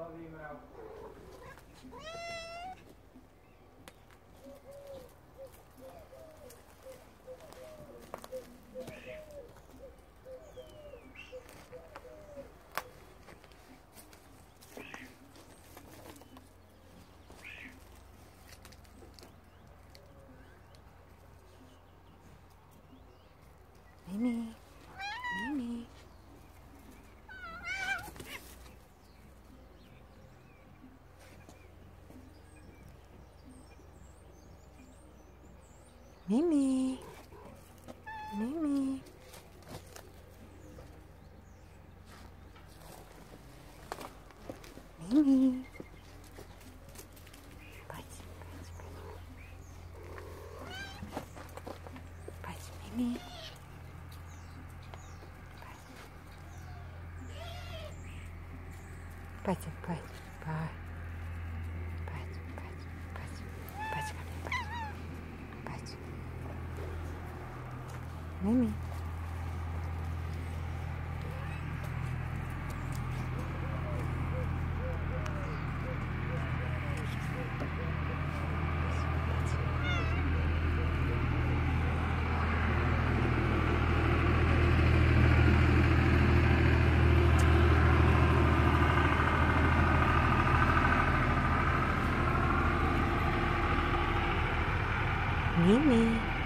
Mimi. Mimi. Mimi. Mimi. Mimi. Patrz, patrz, patrz. Patrz, Mimi. Patrz, patrz, patrz. Patrz, patrz, patrz. Patrz, Kamil, patrz. Patrz. Mimi. Mimi.